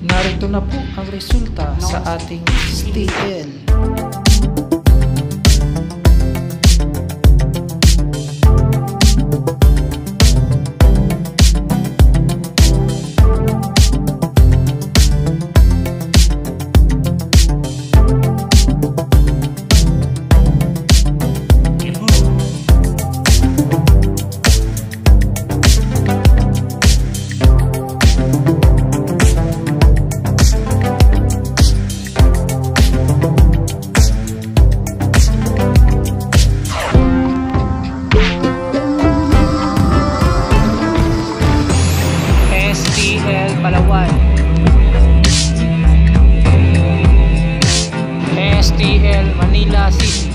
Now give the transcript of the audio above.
Narito na po ang resulta sa ating STL. STL Palawan, STL Manila City.